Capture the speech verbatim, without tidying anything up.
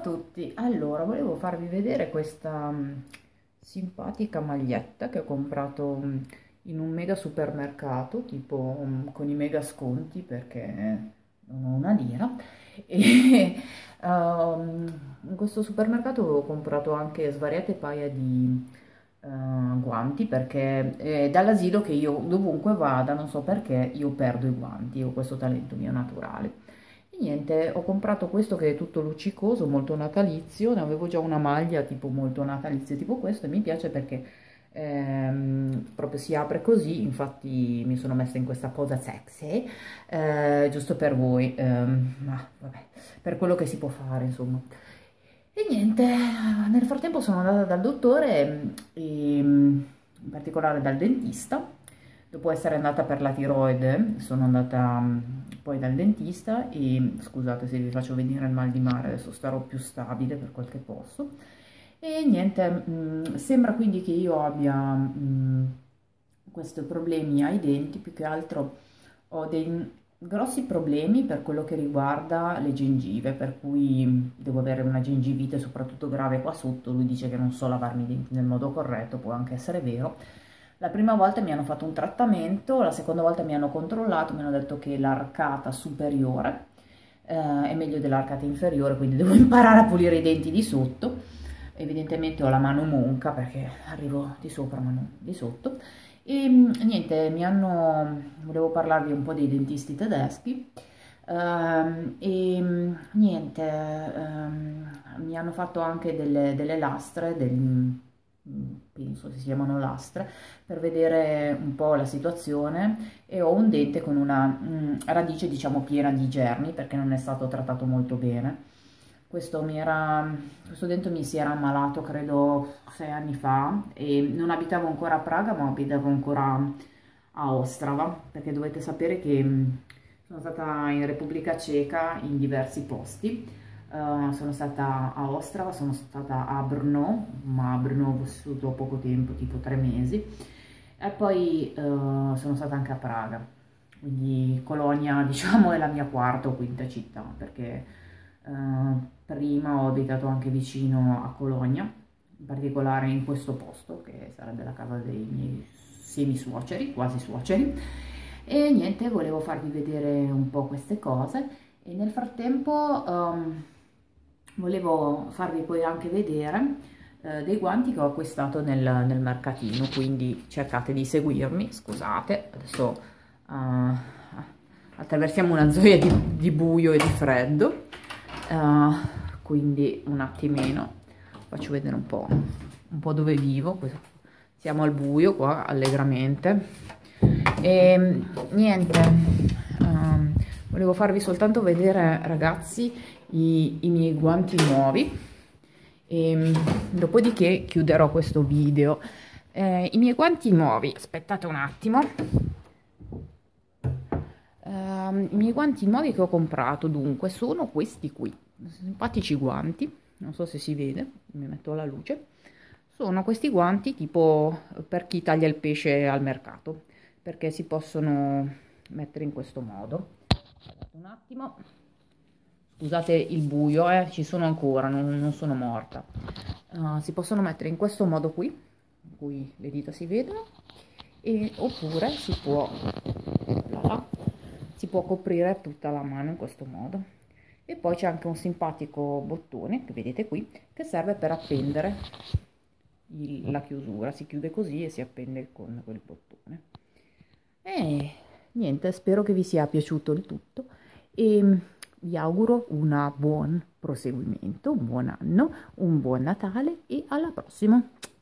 tutti, allora volevo farvi vedere questa mh, simpatica maglietta che ho comprato mh, in un mega supermercato, tipo mh, con i mega sconti perché non ho una lira e ehm, in questo supermercato ho comprato anche svariate paia di eh, guanti perché è dall'asilo che io dovunque vada, non so perché, io perdo i guanti, ho questo talento mio naturale. E niente, ho comprato questo che è tutto luccicoso, molto natalizio, ne avevo già una maglia tipo molto natalizio, tipo questo, e mi piace perché ehm, proprio si apre così, infatti mi sono messa in questa posa sexy, eh, giusto per voi, ehm, ma vabbè, per quello che si può fare, insomma. E niente, nel frattempo sono andata dal dottore, e, in particolare dal dentista. Dopo essere andata per la tiroide, sono andata mm, poi dal dentista e scusate se vi faccio venire il mal di mare, adesso starò più stabile per quel che posso. E niente, mm, sembra quindi che io abbia mm, questi problemi ai denti, più che altro ho dei grossi problemi per quello che riguarda le gengive, per cui devo avere una gengivite soprattutto grave qua sotto. Lui dice che non so lavarmi i denti nel modo corretto, può anche essere vero. La prima volta mi hanno fatto un trattamento, la seconda volta mi hanno controllato, mi hanno detto che l'arcata superiore eh, è meglio dell'arcata inferiore, quindi devo imparare a pulire i denti di sotto. Evidentemente ho la mano monca perché arrivo di sopra ma non di sotto. E niente, mi hanno, volevo parlarvi un po' dei dentisti tedeschi. Ehm, e niente, ehm, mi hanno fatto anche delle, delle lastre, del, penso si chiamano lastre, per vedere un po' la situazione, e ho un dente con una mh, radice diciamo piena di germi perché non è stato trattato molto bene. Questo, mi era, questo dente mi si era ammalato credo sei anni fa e non abitavo ancora a Praga ma abitavo ancora a Ostrava, perché dovete sapere che mh, sono stata in Repubblica Ceca in diversi posti. Uh, sono stata a Ostrava, sono stata a Brno, ma a Brno ho vissuto poco tempo, tipo tre mesi, e poi uh, sono stata anche a Praga, quindi Colonia diciamo è la mia quarta o quinta città, perché uh, prima ho abitato anche vicino a Colonia, in particolare in questo posto, che sarebbe la casa dei miei semi suoceri, quasi suoceri, e niente, volevo farvi vedere un po' queste cose, e nel frattempo um, volevo farvi poi anche vedere eh, dei guanti che ho acquistato nel, nel mercatino, quindi cercate di seguirmi. Scusate, adesso uh, attraversiamo una zona di, di buio e di freddo, uh, quindi un attimino faccio vedere un po', un po' dove vivo. Siamo al buio qua allegramente e niente, um, volevo farvi soltanto vedere ragazzi i, i miei guanti nuovi e dopodiché chiuderò questo video. Eh, i miei guanti nuovi, aspettate un attimo. Uh, i miei guanti nuovi che ho comprato dunque sono questi qui, simpatici guanti, non so se si vede, mi metto alla luce. Sono questi guanti tipo per chi taglia il pesce al mercato, perché si possono mettere in questo modo. Aspettate un attimo, scusate il buio, eh, ci sono ancora, non, non sono morta. Uh, si possono mettere in questo modo qui, in cui le dita si vedono, e, oppure si può, là, là, si può coprire tutta la mano in questo modo. E poi c'è anche un simpatico bottone che vedete qui, che serve per appendere il, la chiusura. Si chiude così e si appende con quel bottone. E niente, spero che vi sia piaciuto il tutto e vi auguro un buon proseguimento, un buon anno, un buon Natale e alla prossima!